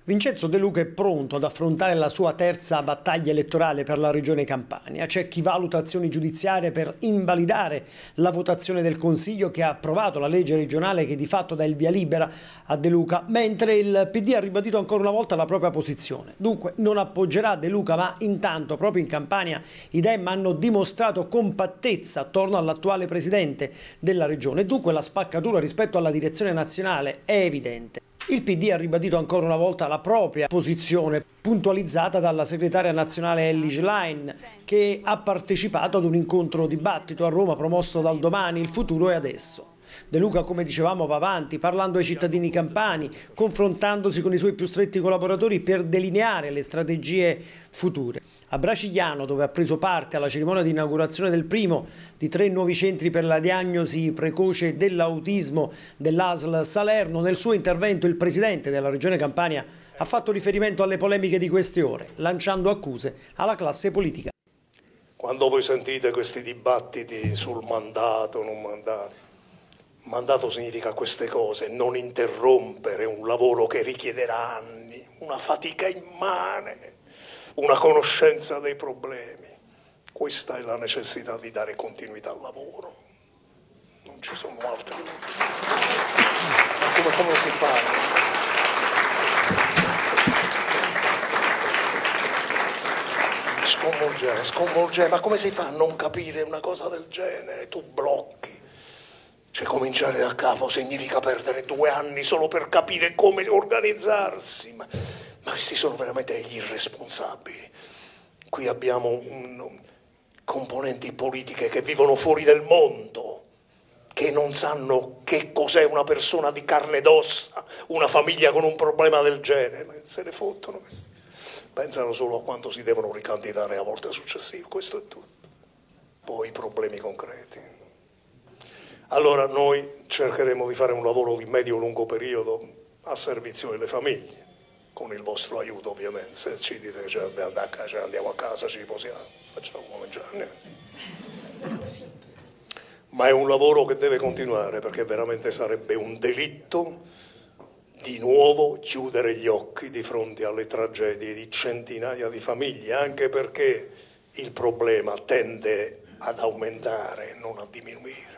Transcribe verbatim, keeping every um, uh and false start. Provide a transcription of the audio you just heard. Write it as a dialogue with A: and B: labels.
A: Vincenzo De Luca è pronto ad affrontare la sua terza battaglia elettorale per la regione Campania. C'è chi valuta azioni giudiziarie per invalidare la votazione del Consiglio che ha approvato la legge regionale che di fatto dà il via libera a De Luca, mentre il P D ha ribadito ancora una volta la propria posizione. Dunque non appoggerà De Luca, ma intanto proprio in Campania i Dem hanno dimostrato compattezza attorno all'attuale presidente della regione. Dunque la spaccatura rispetto alla direzione nazionale è evidente. Il P D ha ribadito ancora una volta la propria posizione, puntualizzata dalla segretaria nazionale Elly Schlein, che ha partecipato ad un incontro dibattito a Roma promosso dal Domani, il futuro è adesso. De Luca, come dicevamo, va avanti, parlando ai cittadini campani, confrontandosi con i suoi più stretti collaboratori per delineare le strategie future. A Bracigliano, dove ha preso parte alla cerimonia di inaugurazione del primo di tre nuovi centri per la diagnosi precoce dell'autismo dell'A S L Salerno, nel suo intervento il presidente della regione Campania ha fatto riferimento alle polemiche di queste ore, lanciando accuse alla classe politica.
B: Quando voi sentite questi dibattiti sul mandato, non mandato, mandato significa queste cose, non interrompere un lavoro che richiederà anni, una fatica immane, una conoscenza dei problemi. Questa è la necessità di dare continuità al lavoro. Non ci sono altri motivi. Ma come, come si fa? Sconvolgente, sconvolgente. Ma come si fa a non capire una cosa del genere? Tu blocchi. Cioè cominciare da capo significa perdere due anni solo per capire come organizzarsi. Ma, ma questi sono veramente gli irresponsabili. Qui abbiamo un, componenti politiche che vivono fuori del mondo, che non sanno che cos'è una persona di carne ed ossa, una famiglia con un problema del genere. Ma se ne fottono questi. Pensano solo a quanto si devono ricandidare a volte successive. Questo è tutto. Poi i problemi concreti. Allora noi cercheremo di fare un lavoro di medio-lungo periodo a servizio delle famiglie, con il vostro aiuto ovviamente. Se ci dite che ce ne andiamo a casa, ci riposiamo, facciamo come già. Ma è un lavoro che deve continuare, perché veramente sarebbe un delitto di nuovo chiudere gli occhi di fronte alle tragedie di centinaia di famiglie, anche perché il problema tende ad aumentare, non a diminuire.